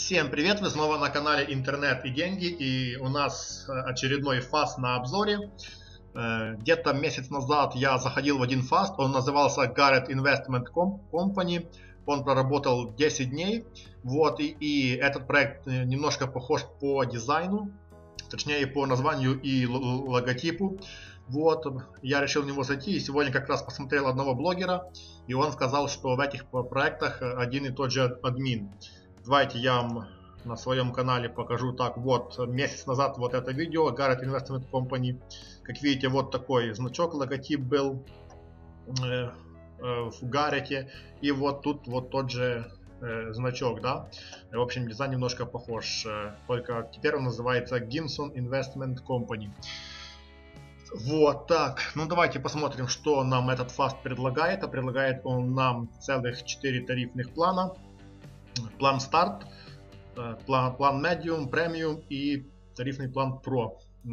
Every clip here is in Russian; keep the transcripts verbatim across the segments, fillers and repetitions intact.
Всем привет! Вы снова на канале Интернет и деньги, и у нас очередной фаст на обзоре. Где-то месяц назад я заходил в один фаст, он назывался Garrett Investment Company. Он проработал десять дней, вот, и, и этот проект немножко похож по дизайну, точнее по названию и логотипу. Вот, я решил в него зайти, и сегодня как раз посмотрел одного блогера, и он сказал, что в этих проектах один и тот же админ. Давайте я вам на своем канале покажу. Так, вот, месяц назад вот это видео, Garrett Investment Company. Как видите, вот такой значок, логотип был э, э, в Гаррете. И вот тут вот тот же э, значок, да. В общем, дизайн немножко похож. Э, только теперь он называется Gimson Investment Company. Вот так, ну давайте посмотрим, что нам этот фаст предлагает. А предлагает он нам целых четыре тарифных плана. План старт, план, план medium, премиум и тарифный план Pro.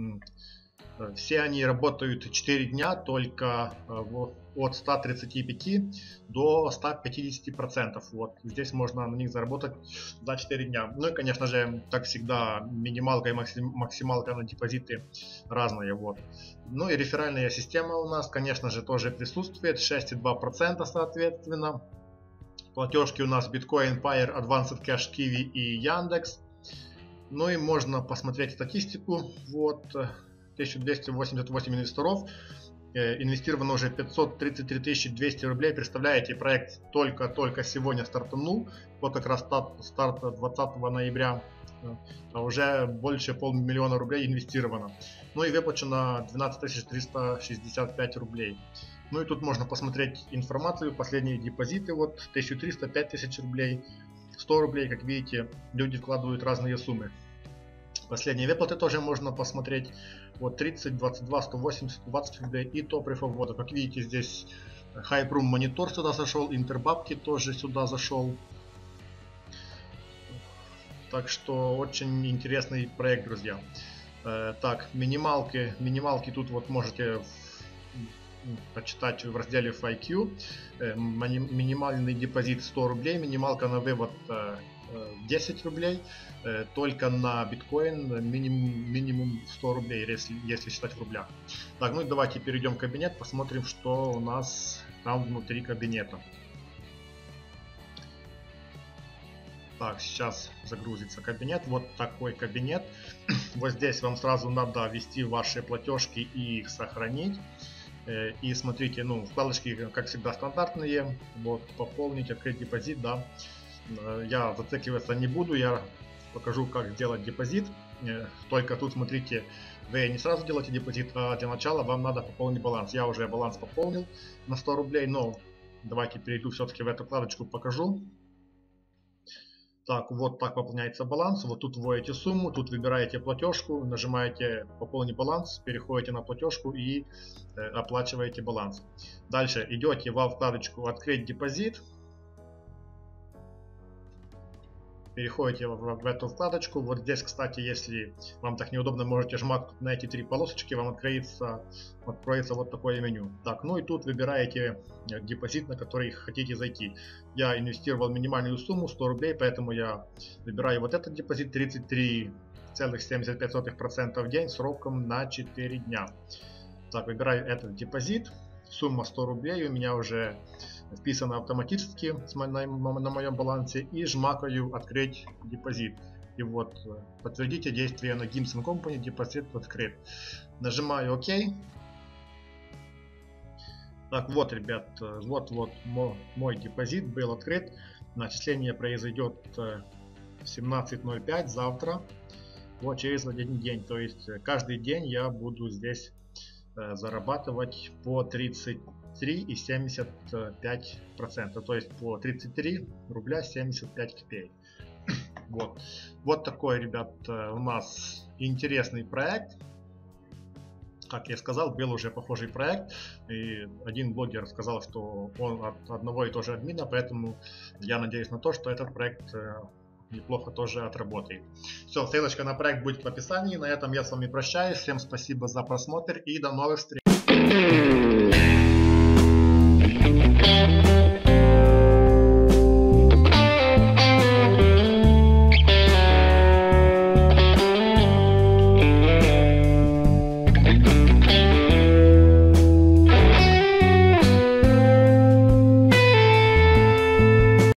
Все они работают четыре дня, только от ста тридцати пяти до ста пятидесяти процентов. Вот здесь можно на них заработать за четыре дня. Ну и конечно же, как всегда, минималка и максималка на депозиты разные. Вот. Ну и реферальная система у нас, конечно же, тоже присутствует, шесть и два десятых процента соответственно. Платежки у нас Bitcoin, Payer, Advanced Cash, Kiwi и Яндекс. Ну и можно посмотреть статистику. Вот, тысяча двести восемьдесят восемь инвесторов. Инвестировано уже пятьсот тридцать три тысячи двести рублей. Представляете, проект только-только сегодня стартанул. Вот как раз старт, старт двадцатого ноября. А уже больше полмиллиона рублей инвестировано. Ну и выплачено двенадцать тысяч триста шестьдесят пять рублей. Ну и тут можно посмотреть информацию, последние депозиты, вот тысяча триста, пять тысяч рублей, сто рублей, как видите, люди вкладывают разные суммы. Последние выплаты тоже можно посмотреть, вот тридцать, двадцать два, сто восемьдесят, двадцать рублей и топ ввода. Как видите, здесь Hyperoom монитор сюда зашел, Интербабки тоже сюда зашел. Так что очень интересный проект, друзья. Так, минималки, минималки тут вот можете почитать в разделе эф эй кью. Минимальный депозит сто рублей, минималка на вывод десять рублей, только на биткоин минимум, минимум сто рублей, если, если считать в рублях. Так, ну и давайте перейдем в кабинет, посмотрим, что у нас там внутри кабинета. Так, сейчас загрузится кабинет. Вот такой кабинет. Вот здесь вам сразу надо ввести ваши платежки и их сохранить. И смотрите, ну, вкладочки, как всегда, стандартные. Вот, пополнить, открыть депозит, да. Я зацикливаться не буду, я покажу, как сделать депозит. Только тут, смотрите, вы не сразу делаете депозит, а для начала вам надо пополнить баланс. Я уже баланс пополнил на сто рублей, но давайте перейду все-таки в эту вкладочку, покажу. Так, вот так пополняется баланс. Вот тут вводите сумму, тут выбираете платежку, нажимаете пополнить баланс, переходите на платежку и э, оплачиваете баланс. Дальше идете во вкладочку открыть депозит. Переходите в, в эту вкладочку. Вот здесь, кстати, если вам так неудобно, можете жмакнуть на эти три полосочки, вам откроется, откроется вот такое меню. Так, ну и тут выбираете депозит, на который хотите зайти. Я инвестировал минимальную сумму сто рублей, поэтому я выбираю вот этот депозит тридцать три целых семьдесят пять сотых процента в день сроком на четыре дня. Так, выбираю этот депозит. Сумма сто рублей у меня уже вписано автоматически на, на моем балансе, и жмакаю открыть депозит. И вот подтвердите действие на Gimson Company, депозит открыт. Нажимаю ОК. Так, вот, ребят, вот вот мой, мой депозит был открыт. Начисление произойдет в семнадцать ноль пять завтра, вот через один день. То есть каждый день я буду здесь зарабатывать по тридцать три и семьдесят пять процентов, то есть по тридцать три рубля семьдесят пять копеек. Вот, вот такой, ребят, у нас интересный проект. Как я сказал, был уже похожий проект, и один блогер сказал, что он от одного и того же админа, поэтому я надеюсь на то, что этот проект неплохо тоже отработает. Все, ссылочка на проект будет в описании. На этом я с вами прощаюсь. Всем спасибо за просмотр и до новых встреч.